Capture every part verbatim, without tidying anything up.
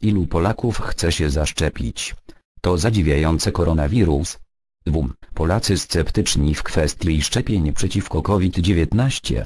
Ilu Polaków chce się zaszczepić? To zadziwiające koronawirus. W U M Polacy sceptyczni w kwestii szczepień przeciwko COVID dziewiętnaście.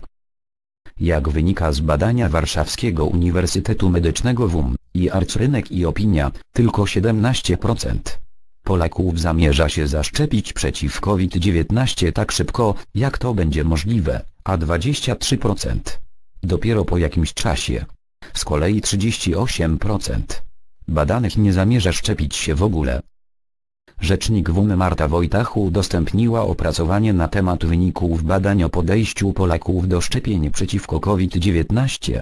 Jak wynika z badania Warszawskiego Uniwersytetu Medycznego w U M, i Arcrynek i Opinia, tylko siedemnaście procent Polaków zamierza się zaszczepić przeciw COVID dziewiętnaście tak szybko, jak to będzie możliwe, a dwadzieścia trzy procent dopiero po jakimś czasie. Z kolei trzydzieści osiem procent badanych nie zamierza szczepić się w ogóle. Rzecznik W U M Marta Wojtach udostępniła opracowanie na temat wyników badań o podejściu Polaków do szczepień przeciwko COVID dziewiętnaście.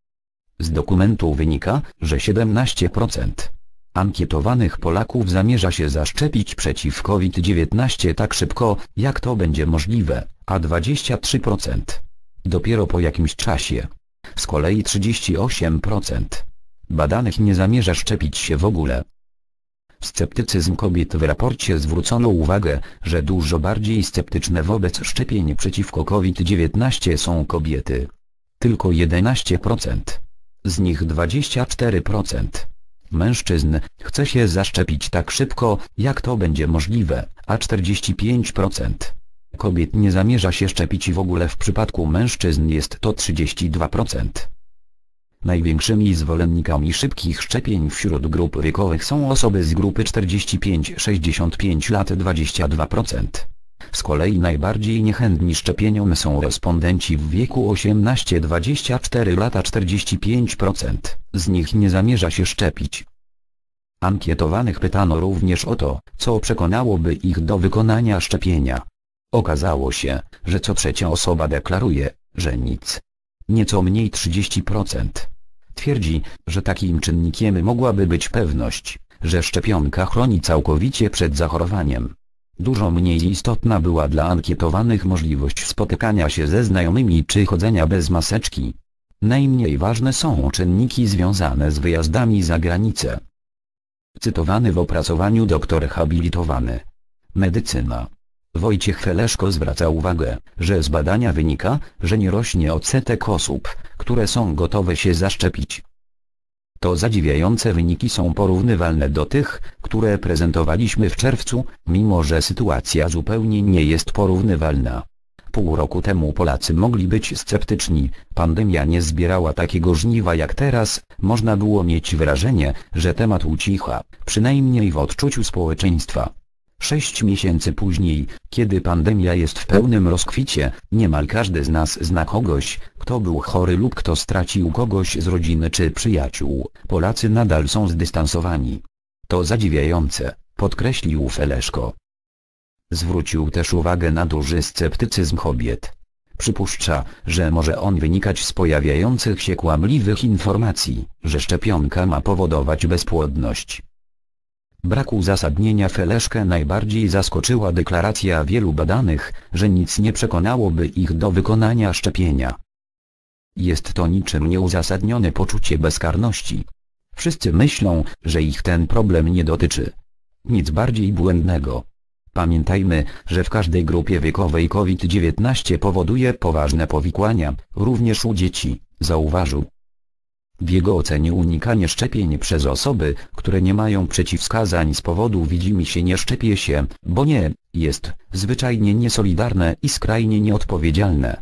Z dokumentu wynika, że siedemnaście procent ankietowanych Polaków zamierza się zaszczepić przeciw COVID dziewiętnaście tak szybko, jak to będzie możliwe, a dwadzieścia trzy procent dopiero po jakimś czasie. Z kolei trzydzieści osiem procent badanych nie zamierza szczepić się w ogóle. Sceptycyzm kobiet. W raporcie zwrócono uwagę, że dużo bardziej sceptyczne wobec szczepień przeciwko COVID dziewiętnaście są kobiety. Tylko jedenaście procent. Z nich dwadzieścia cztery procent mężczyzn chce się zaszczepić tak szybko, jak to będzie możliwe, a czterdzieści pięć procent kobiet nie zamierza się szczepić w ogóle. W przypadku mężczyzn jest to trzydzieści dwa procent. Największymi zwolennikami szybkich szczepień wśród grup wiekowych są osoby z grupy czterdzieści pięć do sześćdziesięciu pięciu lat dwadzieścia dwa procent. Z kolei najbardziej niechętni szczepieniom są respondenci w wieku osiemnaście do dwudziestu czterech lat, czterdzieści pięć procent z nich nie zamierza się szczepić. Ankietowanych pytano również o to, co przekonałoby ich do wykonania szczepienia. Okazało się, że co trzecia osoba deklaruje, że nic. Nieco mniej trzydzieści procent twierdzi, że takim czynnikiem mogłaby być pewność, że szczepionka chroni całkowicie przed zachorowaniem. Dużo mniej istotna była dla ankietowanych możliwość spotykania się ze znajomymi czy chodzenia bez maseczki. Najmniej ważne są czynniki związane z wyjazdami za granicę. Cytowany w opracowaniu doktor habilitowany medycyna Wojciech Feleszko zwraca uwagę, że z badania wynika, że nie rośnie odsetek osób, które są gotowe się zaszczepić. To zadziwiające wyniki są porównywalne do tych, które prezentowaliśmy w czerwcu, mimo że sytuacja zupełnie nie jest porównywalna. Pół roku temu Polacy mogli być sceptyczni, pandemia nie zbierała takiego żniwa jak teraz, można było mieć wrażenie, że temat ucicha, przynajmniej w odczuciu społeczeństwa. Sześć miesięcy później, kiedy pandemia jest w pełnym rozkwicie, niemal każdy z nas zna kogoś, kto był chory lub kto stracił kogoś z rodziny czy przyjaciół. Polacy nadal są zdystansowani. To zadziwiające, podkreślił Feleszko. Zwrócił też uwagę na duży sceptycyzm kobiet. Przypuszcza, że może on wynikać z pojawiających się kłamliwych informacji, że szczepionka ma powodować bezpłodność. Brak uzasadnienia Feleszkę najbardziej zaskoczyła deklaracja wielu badanych, że nic nie przekonałoby ich do wykonania szczepienia. Jest to niczym nieuzasadnione poczucie bezkarności. Wszyscy myślą, że ich ten problem nie dotyczy. Nic bardziej błędnego. Pamiętajmy, że w każdej grupie wiekowej COVID dziewiętnaście powoduje poważne powikłania, również u dzieci, zauważył. W jego ocenie unikanie szczepień przez osoby, które nie mają przeciwwskazań z powodu widzimisię nie szczepię się, bo nie, jest zwyczajnie niesolidarne i skrajnie nieodpowiedzialne.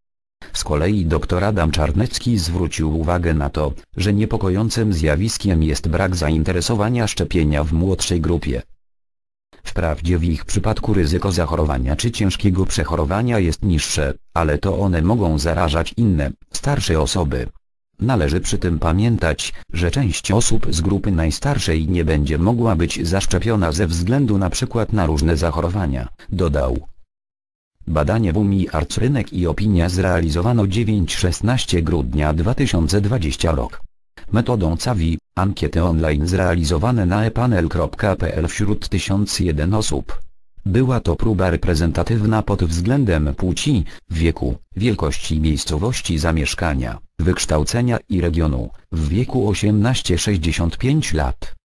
Z kolei dr Adam Czarnecki zwrócił uwagę na to, że niepokojącym zjawiskiem jest brak zainteresowania szczepienia w młodszej grupie. Wprawdzie w ich przypadku ryzyko zachorowania czy ciężkiego przechorowania jest niższe, ale to one mogą zarażać inne, starsze osoby. Należy przy tym pamiętać, że część osób z grupy najstarszej nie będzie mogła być zaszczepiona ze względu na przykład na różne zachorowania, dodał. Badanie W U M I Arcrynek i Opinia zrealizowano dziewiątego do szesnastego grudnia dwa tysiące dwudziestego rok. Metodą C A V I, ankiety online zrealizowane na e panel kropka p l wśród tysiąc jeden osób. Była to próba reprezentatywna pod względem płci, wieku, wielkości miejscowości zamieszkania, wykształcenia i regionu, w wieku osiemnaście do sześćdziesięciu pięciu lat.